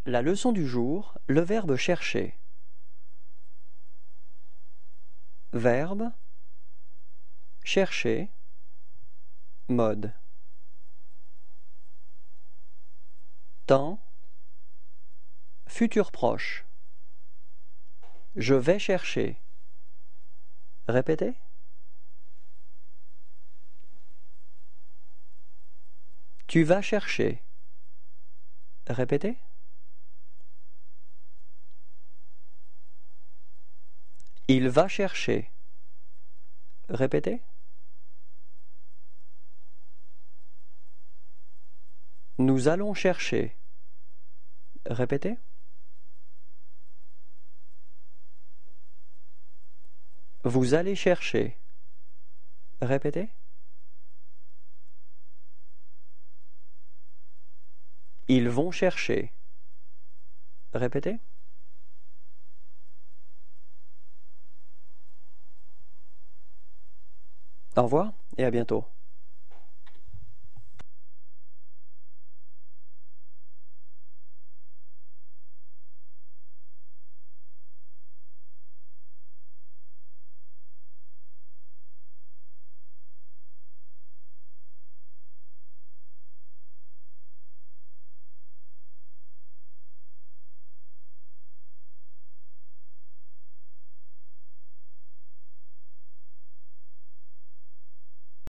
La leçon du jour, le verbe chercher. Verbe, chercher, mode. Temps, futur proche. Je vais chercher. Répétez. Tu vas chercher. Répétez. Il va chercher. Répétez. Nous allons chercher. Répétez. Vous allez chercher. Répétez. Ils vont chercher. Répétez. Au revoir et à bientôt.